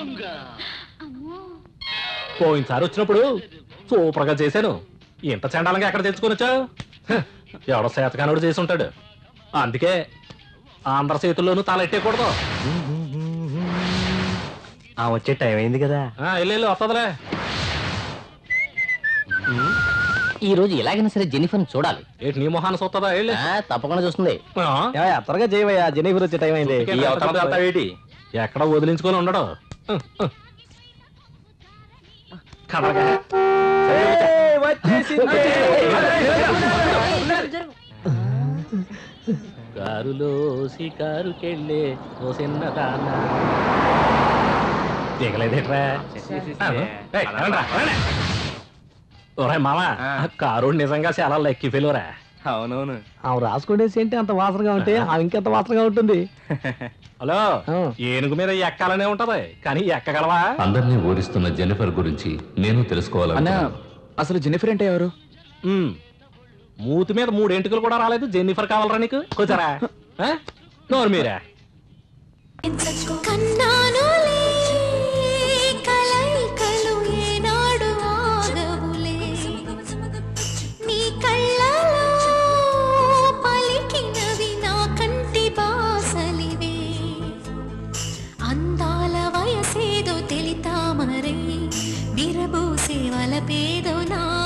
పోయినసారి వచ్చినప్పుడు సూపర్ గా చేశాను. ఇంత చండాలంగా ఎక్కడ తెచ్చుకోనొచ్చా? ఎవడో శాతకానుడు చేసి ఉంటాడు. అందుకే ఆంధ్ర చేతుల్లోనూ తలెట్టేకూడదు. వచ్చే టైం అయింది కదా. వెళ్ళు వస్తుందిలే. ఈ రోజు ఎలాగైనా సరే జెన్నిఫర్ని చూడాలి. ఏంటి నీ మొహాన్ని చూస్తుందా? వెళ్ళు. తప్పకుండా చూస్తుంది. త్వరగా చేయవయ్యా, జెన్నిఫర్ వచ్చే టైం అయింది. ఈ అవతల వెళ్తావేటి? ఎక్కడ వదిలించుకొని ఉండడు. కదలగా కారులో షికారుకెళ్ళే ఓ చిన్నదానా దిగలేదేట్రా? ఓరే మామా, కారు నిజంగా చాలా లెక్కి ఫెయిల్యూరా. అవునవును. ఆమె రాసుకునేసి ఏంటి అంత వాసనగా ఉంటే ఆమె ఇంకెంత వాసనగా ఉంటుంది. హలో, ఏనుగు మీద ఎక్కాలనే ఉంటది కానీ ఎక్కగలవా? అందరినీ ఓడిస్తున్న జెన్నిఫర్ గురించి నేను తెలుసుకోవాలన్నా. అసలు జెన్నిఫర్ అంటే ఎవరు? మూతి మీద 3 ఎంటుకలు కూడా రాలేదు. జెన్నిఫర్ కావాలరా నీకు? కూర్చోరా. నోరు మీరా. అందాల వయసేదో తెలితామరై విరబూసే వలపేదో నా